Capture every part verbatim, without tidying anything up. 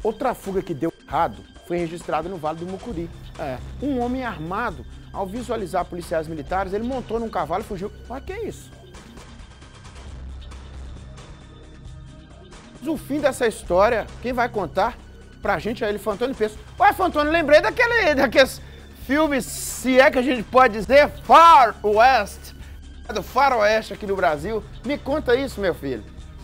Outra fuga que deu errado foi registrada no Vale do Mucuri. É, um homem armado, ao visualizar policiais militares, ele montou num cavalo e fugiu. Mas que é isso? O fim dessa história, quem vai contar pra gente é ele, Fantônio Peço. Ué, Fantônio, lembrei daquele, daqueles filmes, se é que a gente pode dizer, Far West, do faroeste aqui no Brasil. Me conta isso, meu filho.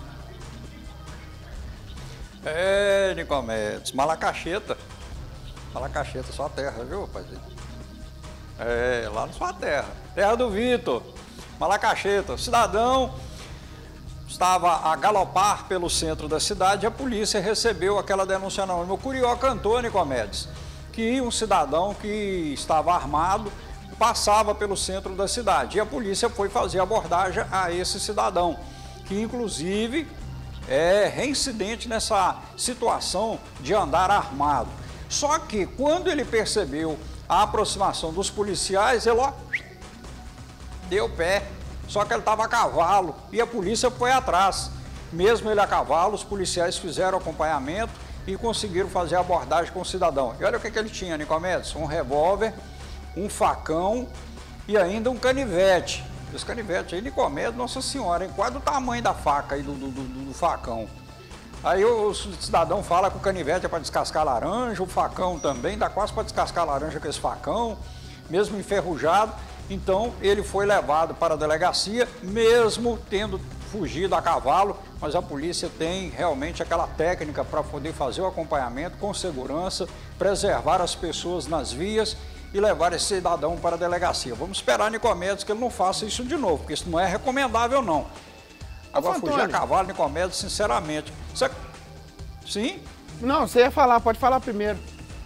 É, Nicomedes, Malacacheta. Malacacheta, sua terra, viu, rapaz? É, lá na sua terra. Terra do Vitor. Malacacheta. O cidadão estava a galopar pelo centro da cidade e a polícia recebeu aquela denúncia anônima. O Curió cantou, Nicomedes, que um cidadão que estava armado passava pelo centro da cidade. E a polícia foi fazer abordagem a esse cidadão, que inclusive é reincidente nessa situação de andar armado. Só que quando ele percebeu a aproximação dos policiais, ele ó, deu pé. Só que ele estava a cavalo e a polícia foi atrás. Mesmo ele a cavalo, os policiais fizeram acompanhamento e conseguiram fazer a abordagem com o cidadão. E olha o que, que ele tinha, Nicomedes: um revólver, um facão e ainda um canivete. Esse canivete aí, Nicomedes, Nossa Senhora, hein? Quase o tamanho da faca aí, do, do, do, do facão. Aí o cidadão fala que o canivete é para descascar laranja, o facão também, dá quase para descascar laranja com esse facão, mesmo enferrujado. Então ele foi levado para a delegacia, mesmo tendo fugido a cavalo, mas a polícia tem realmente aquela técnica para poder fazer o acompanhamento com segurança, preservar as pessoas nas vias e levar esse cidadão para a delegacia. Vamos esperar, Nicomedes, que ele não faça isso de novo, porque isso não é recomendável, não. Agora, fugir a cavalo, Nicomedes, sinceramente... Você... Sim? Não, você ia falar, pode falar primeiro.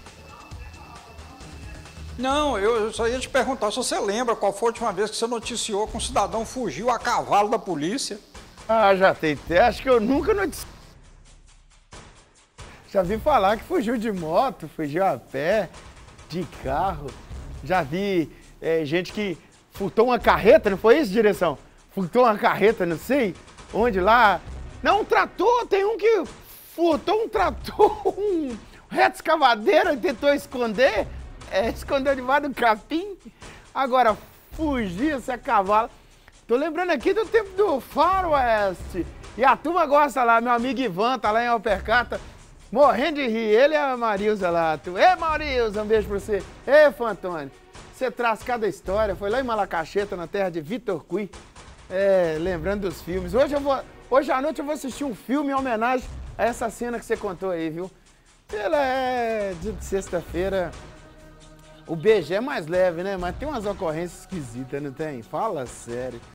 Não, eu só ia te perguntar se você lembra qual foi a última vez que você noticiou que um cidadão fugiu a cavalo da polícia. Ah, já tem, acho que eu nunca noticiei. Já vi falar que fugiu de moto, fugiu a pé, de carro. Já vi é, gente que furtou uma carreta, não foi isso, direção? Furtou uma carreta, não sei onde lá. Não, um trator, tem um que furtou um trator, um reto escavadeira e tentou esconder. É, escondeu debaixo do capim. Agora, fugir esse cavalo. Tô lembrando aqui do tempo do Far West. E a turma gosta lá, meu amigo Ivan tá lá em Alpercata, morrendo de rir. Ele e a Marilza lá. Ei, Marilza, um beijo pra você. Ei, Fantônio, você traz cada história. Foi lá em Malacacheta, na terra de Vitor Cui. É, lembrando dos filmes. Hoje, eu vou, hoje à noite eu vou assistir um filme em homenagem a essa cena que você contou aí, viu? Ela é de sexta-feira. O B G é mais leve, né? Mas tem umas ocorrências esquisitas, não tem? Fala sério.